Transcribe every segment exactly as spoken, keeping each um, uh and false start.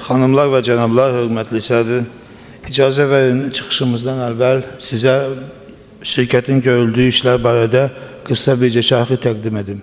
Xanımlar və cənablar, hörmətli içəridir. İcazə verin, çıxışımızdan əvvəl sizə şirkətin görüldüyü işlər barədə qısa bir şərhi təqdim edim.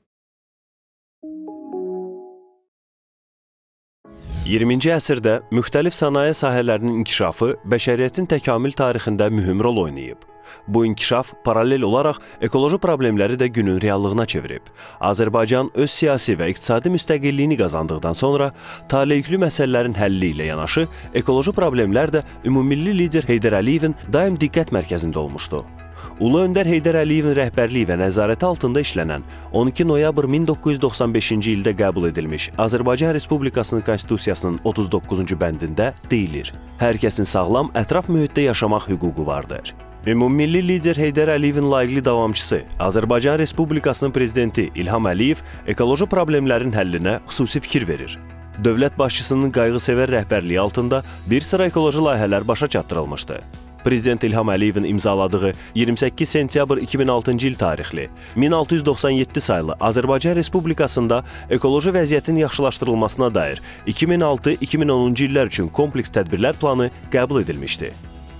iyirminci əsrdə müxtəlif sənaye sahələrinin inkişafı bəşəriyyətin təkamül tarixində mühüm rol oynayıb. Bu inkişaf paralel olaraq ekoloji problemləri də günün reallığına çevirib. Azərbaycan öz siyasi və iqtisadi müstəqilliyini qazandıqdan sonra taleyüklü məsələlərin həlli ilə yanaşı, ekoloji problemlər də ümummilli lider Heydər Əliyevin daim diqqət mərkəzində olmuşdu. Ulu Öndər Heydər Əliyevin rəhbərliyi və nəzarəti altında işlənən on iki noyabr min doqquz yüz doxsan beşinci ildə qəbul edilmiş Azərbaycan Respublikasının Konstitusiyasının otuz doqquzuncu bəndində deyilir: hər kəsin sağlam, ətraf mühitdə yaşamaq hüququ vardır. Ümummilli lider Heydər Əliyevin layiqli davamçısı, Azərbaycan Respublikasının prezidenti İlham Əliyev ekoloji problemlərin həllinə xüsusi fikir verir. Dövlət başçısının qayğısevər rəhbərliyi altında bir sıra ekoloji layihələr başa çatdırılmışdı. Prezident İlham Əliyevin imzaladığı iyirmi səkkiz sentyabr iki min altıncı il tarixli min altı yüz doxsan yeddi saylı Azərbaycan Respublikasında ekoloji vəziyyətin yaxşılaşdırılmasına dair iki min altı iki min onuncu illər üçün kompleks tədbirlər planı qəbul edilmişdi.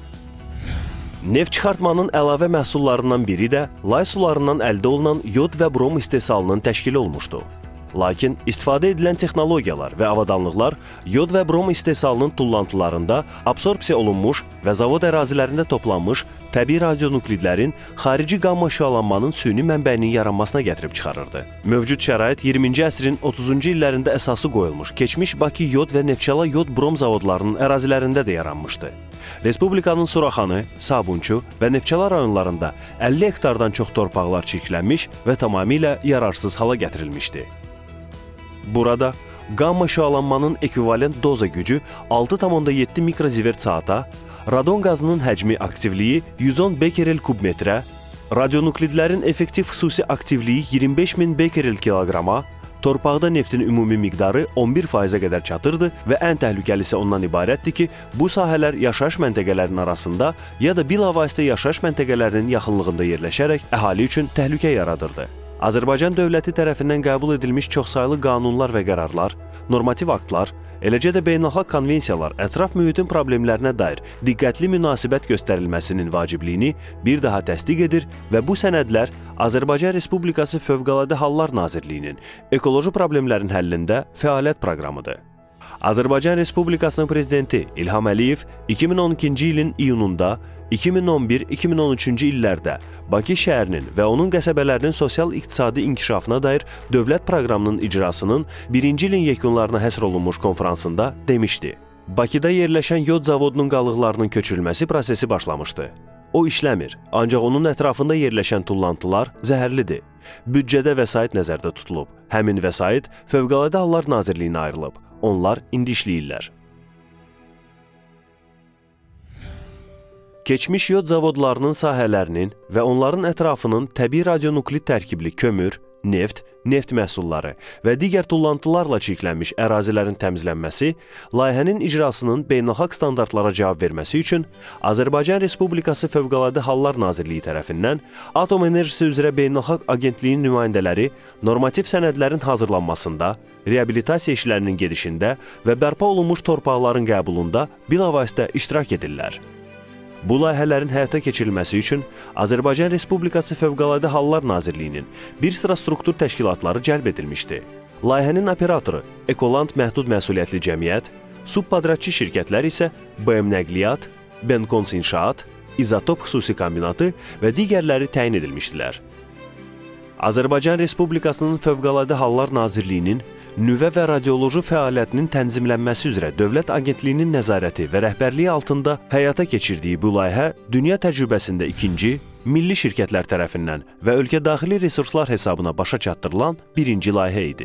Neft çıxartmanın əlavə məhsullarından biri də lay sularından əldə olunan yod və brom istehsalının təşkili olmuşdu. Lakin istifadə edilən texnologiyalar və avadanlıqlar yod və brom istehsalının tullantılarında absorpsiya olunmuş və zavod ərazilərində toplanmış təbii radionuklidlərin xarici qamma şüalanmanın süni mənbəyinin yaranmasına gətirib çıxarırdı. Mövcud şərait iyirminci əsrin otuzuncu illərində əsası qoyulmuş keçmiş Bakı yod və Neftçala yod brom zavodlarının ərazilərində də yaranmışdı. Respublikanın Suraxanı, Sabunçu və Neftçala rayonlarında əlli hektardan çox torpaqlar çirklənmiş və tamamilə yararsız hala gətirilmişdi. Burada qamma şüalanmanın ekvivalent doza gücü altı tam onda yeddi mikrozivert saata, radon qazının həcmi aktivliyi yüz on bekerel kubmetrə, radionuklidlərin effektiv xüsusi aktivliyi iyirmi beş min bekerel kiloqrama, torpaqda neftin ümumi miqdarı on bir faizə qədər çatırdı və ən təhlükəlisi ondan ibarətdir ki, bu sahələr yaşayış məntəqələrinin arasında ya da bilavasitə yaşayış məntəqələrinin yaxınlığında yerləşərək əhali üçün təhlükə yaradırdı. Azərbaycan dövləti tərəfindən qəbul edilmiş çoxsaylı qanunlar və qərarlar, normativ aktlar, eləcə də beynəlxalq konvensiyalar ətraf mühitin problemlərinə dair diqqətli münasibət göstərilməsinin vacibliyini bir daha təsdiq edir və bu sənədlər Azərbaycan Respublikası Fövqəladə Hallar Nazirliyinin ekoloji problemlərin həllində fəaliyyət proqramıdır. Azərbaycan Respublikasının prezidenti İlham Əliyev iki min on ikinci ilin iyununda iki min on bir iki min on üçüncü illərdə Bakı şəhərinin və onun qəsəbələrinin sosial-iqtisadi inkişafına dair dövlət proqramının icrasının birinci ilin yekunlarına həsr olunmuş konferansında demişdi: Bakıda yerləşən yod zavodunun qalıqlarının köçürülməsi prosesi başlamışdı. O işləmir, ancaq onun ətrafında yerləşən tullantılar zəhərlidir. Büdcədə vəsait nəzərdə tutulub. Həmin vəsait Fövqəladə Hallar Nazirliyinə ayrılıb. Onlar indi işləyirlər. Keçmiş yod zavodlarının sahələrinin və onların ətrafının təbii radionuklid tərkibli kömür, neft, neft məhsulları və digər tullantılarla çirklənmiş ərazilərin təmizlənməsi, layihənin icrasının beynəlxalq standartlara cavab verməsi üçün Azərbaycan Respublikası Fövqəladə Hallar Nazirliyi tərəfindən Atom Enerjisi üzrə Beynəlxalq Agentliyin nümayəndələri normativ sənədlərin hazırlanmasında, reabilitasiya işlərinin gedişində və bərpa olunmuş torpaqların qəbulunda bilavasitə iştirak edirlər. Bu layihələrin həyata keçirilməsi üçün Azərbaycan Respublikası Fövqəladə Hallar Nazirliyinin bir sıra struktur təşkilatları cəlb edilmişdi. Layihənin operatoru Ekoland Məhdud Məsuliyyətli Cəmiyyət, subpadratçı şirkətlər isə B M Nəqliyyat, Benkons İnşaat, İzotop Xüsusi Kombinatı və digərləri təyin edilmişdilər. Azərbaycan Respublikasının Fövqəladə Hallar Nazirliyinin nüvə və radioloji fəaliyyətinin tənzimlənməsi üzrə Dövlət Agentliyinin nəzarəti və rəhbərliyi altında həyata keçirdiyi bu layihə dünya təcrübəsində ikinci, milli şirkətlər tərəfindən və ölkə daxili resurslar hesabına başa çatdırılan birinci layihə idi.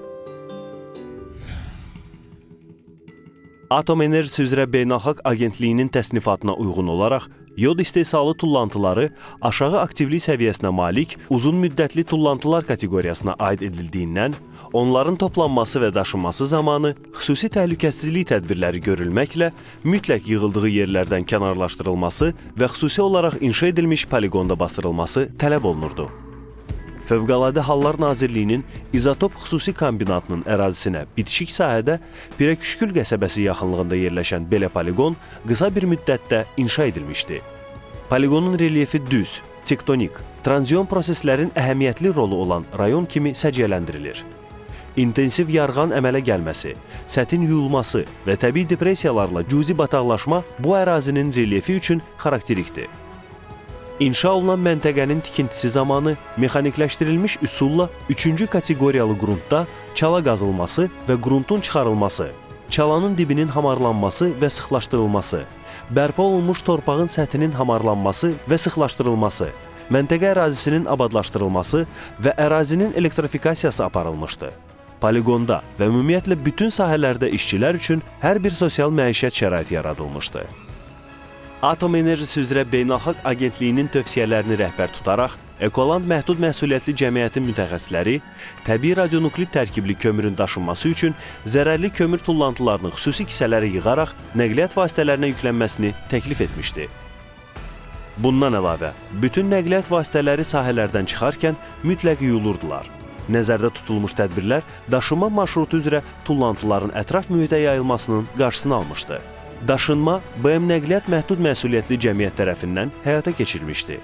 Atom Enerjisi üzrə Beynəlxalq Agentliyinin təsnifatına uyğun olaraq yod istehsalı tullantıları aşağı aktivlik səviyyəsinə malik uzun müddətli tullantılar kateqoriyasına aid edildiyindən, onların toplanması və daşınması zamanı xüsusi təhlükəsizlik tədbirləri görülməklə mütləq yığıldığı yerlərdən kənarlaşdırılması və xüsusi olaraq inşa edilmiş poligonda basdırılması tələb olunurdu. Fövqəladə Hallar Nazirliyinin İzotop xüsusi kombinatının ərazisinə bitişik sahədə Pirəküşkül qəsəbəsi yaxınlığında yerləşən belə poliqon qısa bir müddətdə inşa edilmişdi. Poliqonun relyefi düz, tektonik, tranziyon proseslərin əhəmiyyətli rolu olan rayon kimi səciyyələndirilir. İntensiv yarğan əmələ gəlməsi, səthin yuyulması və təbii depressiyalarla cüzi bataqlaşma bu ərazinin relyefi üçün xarakterikdir. İnşa olunan məntəqənin tikintisi zamanı mexanikləşdirilmiş üsulla üçüncü kateqoriyalı qruntda çala qazılması və qruntun çıxarılması, çalanın dibinin hamarlanması və sıxlaşdırılması, bərpa olunmuş torpağın səthinin hamarlanması və sıxlaşdırılması, məntəqə ərazisinin abadlaşdırılması və ərazinin elektrifikasiyası aparılmışdı. Poliqonda və ümumiyyətlə bütün sahələrdə işçilər üçün hər bir sosial məişət şəraiti yaradılmışdı. Atom Enerjisi üzrə Beynəlxalq Agentliyinin tövsiyələrini rəhbər tutaraq, Ekoland Məhdud Məsuliyyətli Cəmiyyətin mütəxəssisləri təbii radionuklit tərkibli kömürün daşınması üçün zərərli kömür tullantılarını xüsusi kisələrə yığaraq nəqliyyat vasitələrinə yüklənməsini təklif etmişdi. Bundan əlavə, bütün nəqliyyat vasitələri sahələrdən çıxarkən mütləq yuyulurdular. Nəzərdə tutulmuş tədbirlər daşınma marşrutu üzrə tullantıların ətraf mühitə yayılmasının qarşısını almışdı. Daşınma B M Nəqliyyat Məhdud Məsuliyyətli Cəmiyyət tərəfindən həyata keçirilmişdi.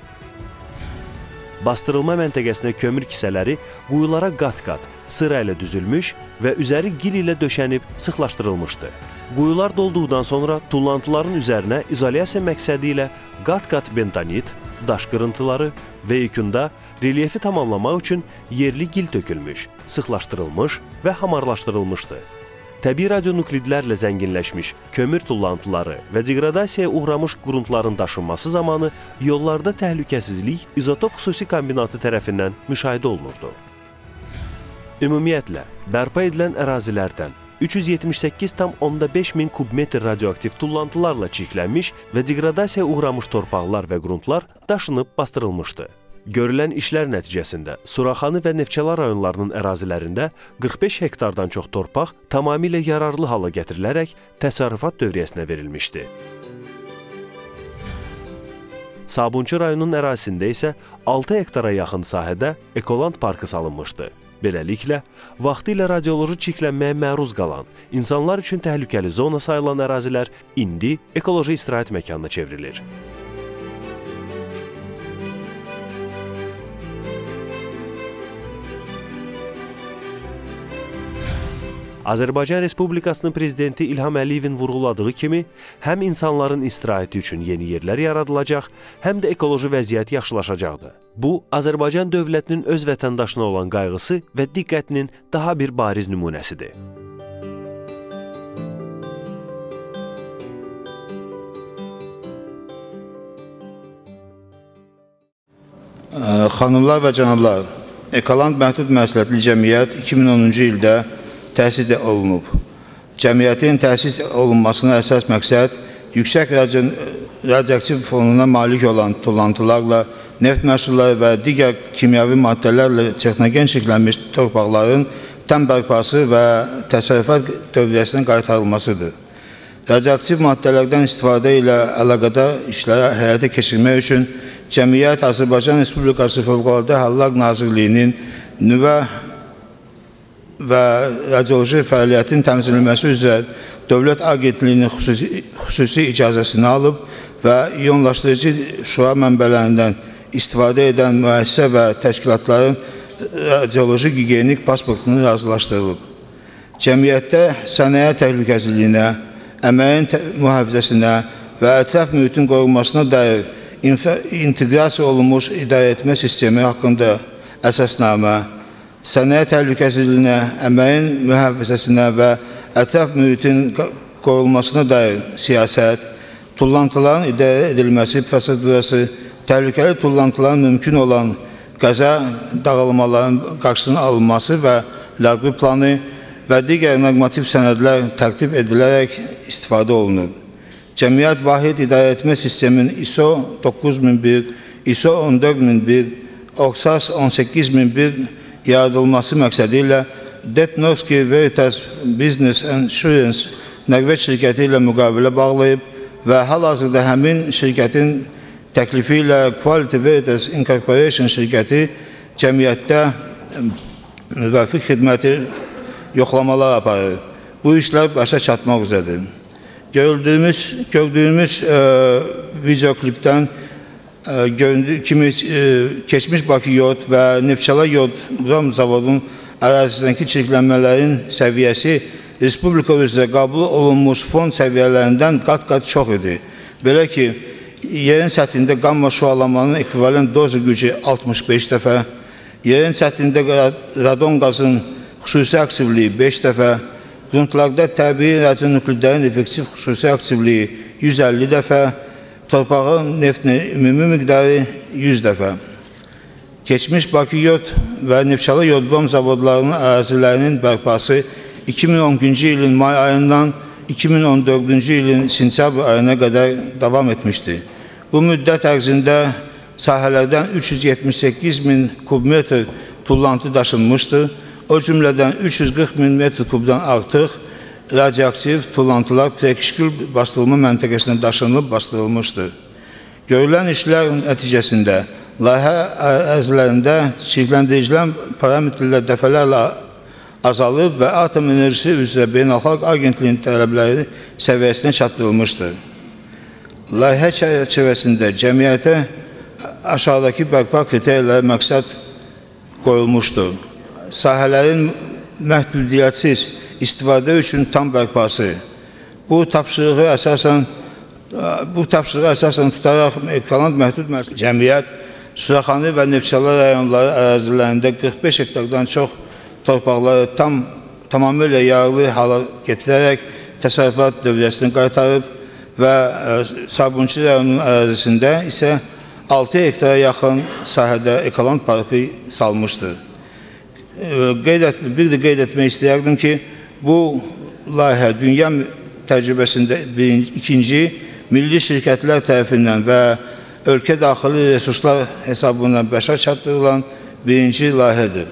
Bastırılma məntəqəsinə kömür kisələri quyulara qat-qat, sıra ilə düzülmüş və üzəri gil ilə döşənib sıxlaşdırılmışdı. Quyular dolduqdan sonra tullantıların üzərinə izolyasiya məqsədi ilə qat-qat bentonit, daş qırıntıları və yekunda relyefi tamamlamaq üçün yerli gil tökülmüş, sıxlaşdırılmış və hamarlaşdırılmışdı. Təbii radionuklidlərlə zənginləşmiş kömür tullantıları və degradasiyaya uğramış qruntların daşınması zamanı yollarda təhlükəsizlik İzotop xüsusi kombinatı tərəfindən müşahidə olunurdu. Ümumiyyətlə, bərpa edilən ərazilərdən üç yüz yetmiş səkkiz tam onda beş min kubmetr radioaktiv tullantılarla çirklənmiş və degradasiyaya uğramış torpaqlar və qruntlar daşınıb bastırılmışdı. Görülən işlər nəticəsində Suraxanı və Neftçala rayonlarının ərazilərində qırx beş hektardan çox torpaq tamamilə yararlı hala gətirilərək təsərrüfat dövriyyəsinə verilmişdi. Sabunçu rayonunun ərazisində isə altı hektara yaxın sahədə Ekoland parkı salınmışdı. Beləliklə, vaxtilə radioloji çirklənməyə məruz qalan, insanlar üçün təhlükəli zona sayılan ərazilər indi ekoloji istirahət məkanına çevrilir. Azərbaycan Respublikasının Prezidenti İlham Əliyevin vurğuladığı kimi, həm insanların istirahəti üçün yeni yerlər yaradılacaq, həm də ekoloji vəziyyət yaxşılaşacaqdır. Bu, Azərbaycan dövlətinin öz vətəndaşına olan qayğısı və diqqətinin daha bir bariz nümunəsidir. Xanımlar və cənablar, Ekoland Məhdud Məsuliyyətli Cəmiyyət iki min onuncu ildə təsis olunub. Cəmiyyətin təsis olunmasına əsas məqsəd yüksək radioaktiv fonuna malik olan tullantılarla, neft məhsulları və digər kimyəvi maddələrlə texnogen çirklənmiş torpaqların tam bərpası və təsərrüfat dövriyyəsinə qaytarılmasıdır. Radioaktiv maddələrdən istifadə ilə əlaqədar işlərə həyata keçirmək üçün Cəmiyyət Azərbaycan Respublikası Fövqəladə Hallar Nazirliyinin nüvə və radioloji fəaliyyətin təmizlənməsi üzrə Dövlət Agentliyinin xüsusi, xüsusi icazəsini alıb və iyonlaşdırıcı şüa mənbələrindən istifadə edən müəssisə və təşkilatların radioloji gigiyenik pasportunu razılaşdırılıb. Cəmiyyətdə sənaye təhlükəsizliyinə, əməyin mühafizəsinə və ətraf mühitin qorunmasına dair inteqrasiya olunmuş idarəetmə sistemi haqqında əsasnamə, sənaye təhlükəsizliyinə, əməyin mühafizəsinə və ətraf mühitin qorunmasına dair siyasət, tullantıların idarə edilməsi prosedurası, təhlükəli tullantıların mümkün olan qəza dağılmaların qarşısının alınması və ləğvi planı və digər normativ sənədlər tərtib edilərək istifadə olunur. Cəmiyyət vahid idarəetmə sisteminin I S O doqquz min bir, I S O on dörd min bir, OXAS on səkkiz min bir yaradılması məqsədi ilə Detnorski Veritas Business Insurance Norveç şirkəti ilə müqavilə bağlayıb və hal-hazırda həmin şirkətin təklifi ilə Quality Veritas Incorporation şirkəti cəmiyyətdə müvafiq xidməti yoxlamalar aparır. Bu işlər başa çatmaq üzrədir. Gördüyümüz, gördüyümüz e, videoklipdən e, göründüyü kimi e, keçmiş Bakı Yod və Neftçala Yod brom zavodunun ərazisindəki çirklənmələrin səviyyəsi Respublika üzrə qəbul olunmuş fond səviyyələrindən qat-qat çox idi. Belə ki, yerin səthində qamma şüalamanın ekvivalent doza gücü altmış beş dəfə, yerin səthində radon qazın xüsusi aktivliyi beş dəfə, gruntlarda təbii radionüklidlərin effektiv xüsusi aktivliyi yüz əlli dəfə, torpağın neftinin ümumi miqdarı yüz dəfə. Keçmiş Bakı Yod və Neftçala Yodbom zavodlarının ərazilərinin bərpası iki min on ikinci ilin may ayından iki min on dördüncü ilin sentyabr ayına qədər davam etmişdi. Bu müddət ərzində sahələrdən üç yüz yetmiş səkkiz min kubmetr tullantı daşınmışdır. O cümlədən üç yüz qırx min metr kubdan artıq radioaktiv tullantılar prekişkül bastırılma məntəqəsinə daşınılıb bastırılmışdır. Görülən işlər nəticəsində layihə ərazilərində çirkləndiricilən parametrlər dəfələrlə azalıb və atom enerjisi üzrə beynəlxalq agentliyinin tələbləri səviyyəsinə çatdırılmışdır. Layihə çərçivəsində cəmiyyətə aşağıdakı bərpa kriteriyaları məqsəd qoyulmuşdur. Sahələrin məhdudiyyətsiz istifadə üçün tam bərpası. Bu tapşırığı əsasən bu tapşırığı əsasən tutaraq Ekaland Məhdud Məsuliyyətli Cəmiyyət Suraxanı və Neftçala rayonları ərazilərində qırx beş hektardan çox torpaqları tam, tamamilə yağlı hala getirərək təsərrüfat dövrəsini qaytarıb və Sabunçu rayonunun ərazisində isə altı hektara yaxın sahədə Ekaland Parkı salmışdır. Qeyd et, bir də qeyd etmək istəyərdim ki, bu layihə dünya təcrübəsində birinci, ikinci milli şirkətlər tərəfindən və ölkə daxili resurslar hesabından başa çatdırılan birinci layihədir.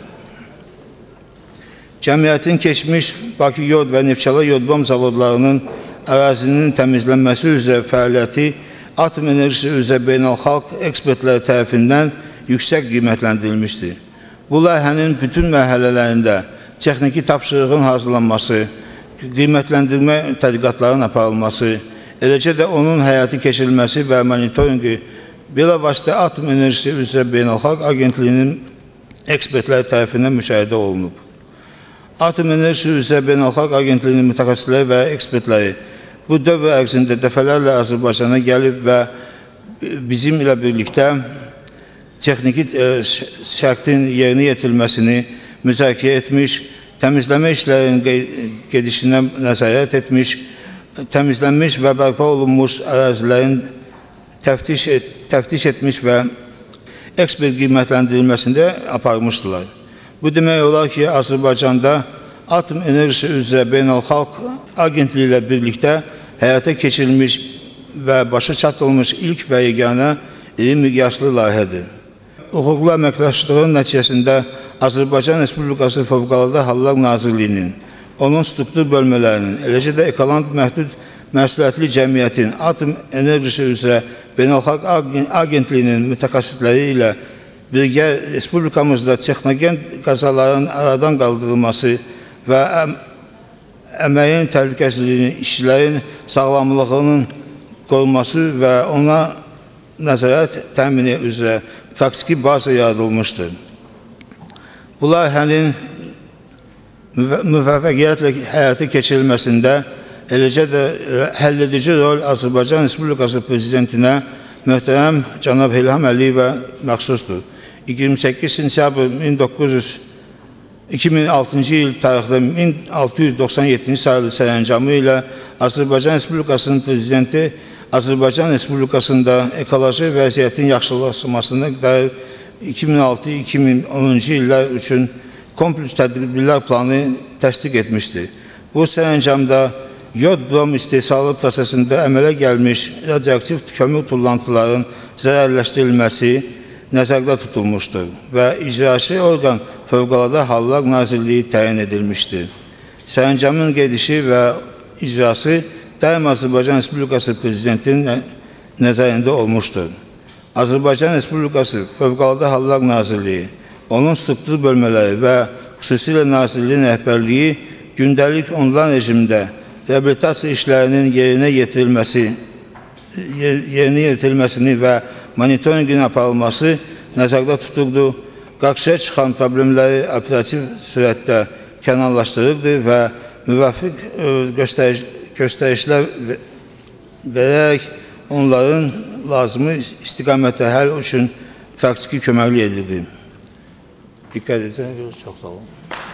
Cəmiyyətin keçmiş Bakı Yod və Neftçala Yodbom zavodlarının ərazinin təmizlənməsi üzrə fəaliyyəti atom enerjisi üzrə beynəlxalq ekspertlər tərəfindən yüksək qiymətləndirilmişdir. Bu layihənin bütün mərhələlərində texniki tapşırığın hazırlanması, qiymətləndirmə tədqiqatların aparılması, eləcə də onun həyatı keçirilməsi və monitorinqi bilavasitə atom enerjisi üzrə beynəlxalq agentliyinin ekspertlər tərəfindən müşahidə olunub. Atom enerjisi üzrə beynəlxalq agentliyinin mütəxəssisləri və ekspertləri bu dövr ərzində dəfələrlə Azərbaycana gəlib və bizim ilə birlikdə texniki şərtin yerinə yetirilməsini müzakirə etmiş, təmizləmə işlərinin gedişinə nəzarət etmiş, təmizlənmiş və bərpa olunmuş ərazilərin təftiş, et, təftiş etmiş və ekspert qiymətləndirilməsində aparmışdılar. Bu demək olar ki, Azərbaycanda atom enerjisi üzrə beynəlxalq agentliyi ilə birlikdə həyata keçirilmiş və başa çatdırılmış ilk və yeganə iri miqyaslı layihədir. Hüquqlu əməkdaşlığın nəticəsində Azərbaycan Respublikası Fövqəladə Hallar Nazirliyinin, onun struktur bölmələrinin, eləcə də Ekaland Məhdud Məsuliyyətli Cəmiyyətin atom enerjisi üzrə beynəlxalq agentliyinin mütəxəssisləri ilə birgə Respublikamızda texnogen qəzaların aradan qaldırılması və əməyin təhlükəsizliyinin, işçilərin sağlamlığının qorunması və ona nəzarət təmini üzrə praktiki baza yaradılmışdır. Bu layihənin müvəffəqiyyətlə həyata keçirilməsində eləcə də həlledici rol Azərbaycan Respublikası Prezidentinə möhtərəm cənab İlham Əliyevə məxsusdur. iyirmi səkkiz sentyabr iki min altıncı il tarixdə min altı yüz doxsan yeddinci sayılı sərəncamı ilə Azərbaycan Respublikasının Prezidenti Azərbaycan Respublikasında ekoloji vəziyyətin yaxşılaşmasına dair iki min altı iki min onuncu illər üçün kompleks tədbirlər planı təsdiq etmişdir. Bu sərəncamda yod brom istehsalı prosesində əmələ gəlmiş radioaktiv kömür tullantıların zərərləşdirilməsi nəzərdə tutulmuşdur və icraçı orqan Fövqəladə Hallar Nazirliyi təyin edilmişdir. Sərəncamın gedişi və icrası daim Azərbaycan Respublikası Prezidentinin nəzərində olmuşdur. Azərbaycan Respublikası Fövqəladə Hallar Nazirliyi onun struktur bölmələri və xüsusilə Nazirliyin rəhbərliyi gündəlik onlayn rejimdə reabilitasiya işlərinin yerinə yetirilməsi, yerinə yetirilməsini və monitorinqin aparılması nəzərdə tuturdu, qarşıya çıxan problemləri operativ sürətdə kənarlaşdırırdı və müvafiq göstəriş, göstərişlər verərək onların lazımı istiqamətdə həll üçün praktiki köməklik edirdi. Diqqət etsəniz, çox sağ olun.